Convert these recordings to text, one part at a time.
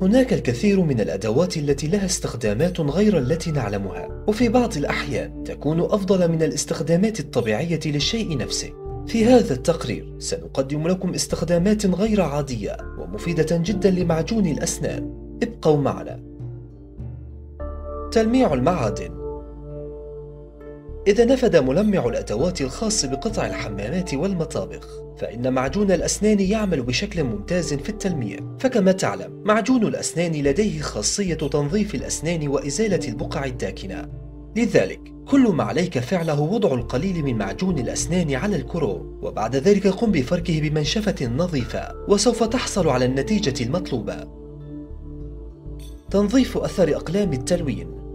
هناك الكثير من الأدوات التي لها استخدامات غير التي نعلمها، وفي بعض الأحيان تكون أفضل من الاستخدامات الطبيعية للشيء نفسه. في هذا التقرير سنقدم لكم استخدامات غير عادية ومفيدة جدا لمعجون الأسنان. ابقوا معنا. تلميع المعادن. إذا نفد ملمع الأدوات الخاص بقطع الحمامات والمطابخ، فإن معجون الأسنان يعمل بشكل ممتاز في التلميع. فكما تعلم، معجون الأسنان لديه خاصية تنظيف الأسنان وإزالة البقع الداكنة. لذلك كل ما عليك فعله وضع القليل من معجون الأسنان على الكروم، وبعد ذلك قم بفركه بمنشفة نظيفة، وسوف تحصل على النتيجة المطلوبة. تنظيف أثر أقلام التلوين.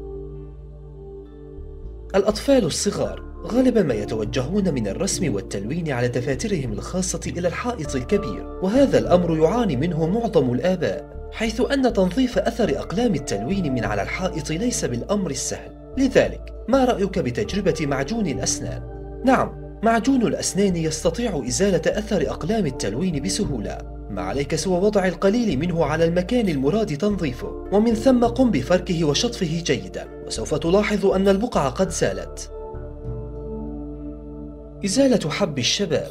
الأطفال الصغار غالبا ما يتوجهون من الرسم والتلوين على دفاترهم الخاصة إلى الحائط الكبير، وهذا الأمر يعاني منه معظم الآباء، حيث أن تنظيف أثر أقلام التلوين من على الحائط ليس بالأمر السهل. لذلك ما رأيك بتجربة معجون الأسنان؟ نعم، معجون الأسنان يستطيع إزالة أثر أقلام التلوين بسهولة، ما عليك سوى وضع القليل منه على المكان المراد تنظيفه، ومن ثم قم بفركه وشطفه جيدا، وسوف تلاحظ أن البقع قد زالت. إزالة حب الشباب.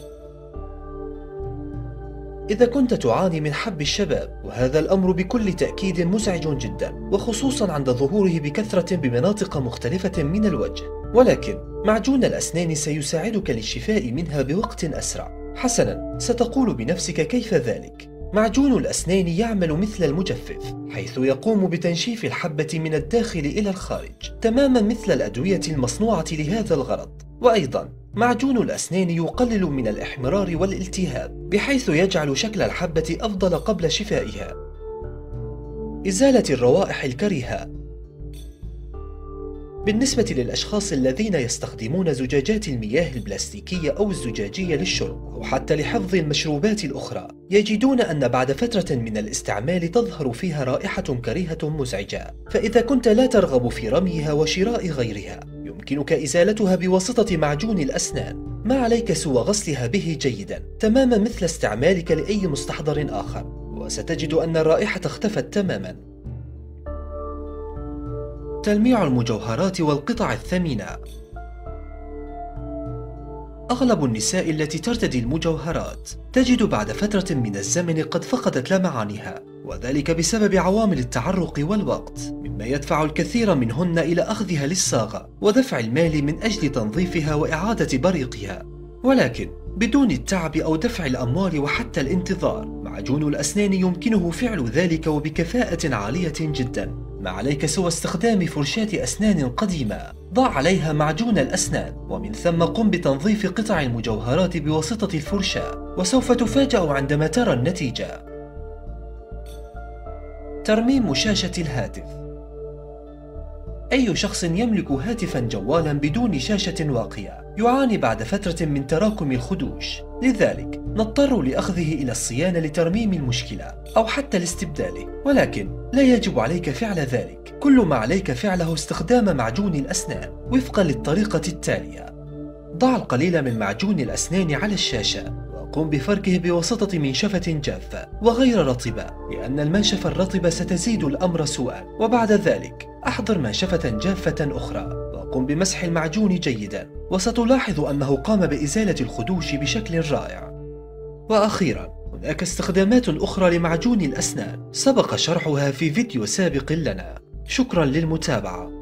إذا كنت تعاني من حب الشباب، وهذا الأمر بكل تأكيد مزعج جدا، وخصوصا عند ظهوره بكثرة بمناطق مختلفة من الوجه، ولكن معجون الأسنان سيساعدك للشفاء منها بوقت أسرع. حسنا، ستقول بنفسك كيف ذلك؟ معجون الأسنان يعمل مثل المجفف، حيث يقوم بتنشيف الحبة من الداخل إلى الخارج، تماما مثل الأدوية المصنوعة لهذا الغرض. وأيضا معجون الأسنان يقلل من الإحمرار والالتهاب، بحيث يجعل شكل الحبة أفضل قبل شفائها. إزالة الروائح الكريهة. بالنسبة للأشخاص الذين يستخدمون زجاجات المياه البلاستيكية أو الزجاجية للشرب، أو حتى لحفظ المشروبات الأخرى، يجدون أن بعد فترة من الاستعمال تظهر فيها رائحة كريهة مزعجة. فإذا كنت لا ترغب في رميها وشراء غيرها، يمكنك إزالتها بواسطة معجون الأسنان. ما عليك سوى غسلها به جيدا، تماما مثل استعمالك لأي مستحضر آخر، وستجد أن الرائحة اختفت تماما. تلميع المجوهرات والقطع الثمينة. أغلب النساء التي ترتدي المجوهرات تجد بعد فترة من الزمن قد فقدت لمعانها، وذلك بسبب عوامل التعرق والوقت، مما يدفع الكثير منهن إلى أخذها للصاغة ودفع المال من أجل تنظيفها وإعادة بريقها. ولكن بدون التعب أو دفع الأموال وحتى الانتظار، معجون الأسنان يمكنه فعل ذلك وبكفاءة عالية جدا. ما عليك سوى استخدام فرشاة أسنان قديمة، ضع عليها معجون الأسنان، ومن ثم قم بتنظيف قطع المجوهرات بواسطة الفرشاة، وسوف تفاجأ عندما ترى النتيجة. ترميم شاشة الهاتف. أي شخص يملك هاتفا جوالا بدون شاشة واقية يعاني بعد فترة من تراكم الخدوش، لذلك نضطر لأخذه إلى الصيانة لترميم المشكلة أو حتى لاستبداله. ولكن لا يجب عليك فعل ذلك، كل ما عليك فعله استخدام معجون الأسنان وفقا للطريقة التالية. ضع القليل من معجون الأسنان على الشاشة، وقم بفركه بواسطة منشفة جافة وغير رطبة، لأن المنشفة الرطبة ستزيد الأمر سوءا. وبعد ذلك أحضر منشفة جافة أخرى، وقم بمسح المعجون جيدا، وستلاحظ أنه قام بإزالة الخدوش بشكل رائع. وأخيرا، هناك استخدامات أخرى لمعجون الأسنان سبق شرحها في فيديو سابق لنا. شكرا للمتابعة.